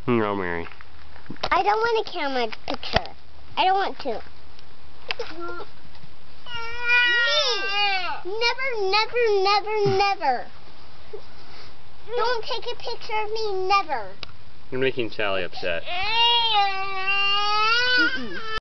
No, Mary. I don't want a camera picture. I don't want to. Me! Never. Don't take a picture of me, never. You're making Sally upset.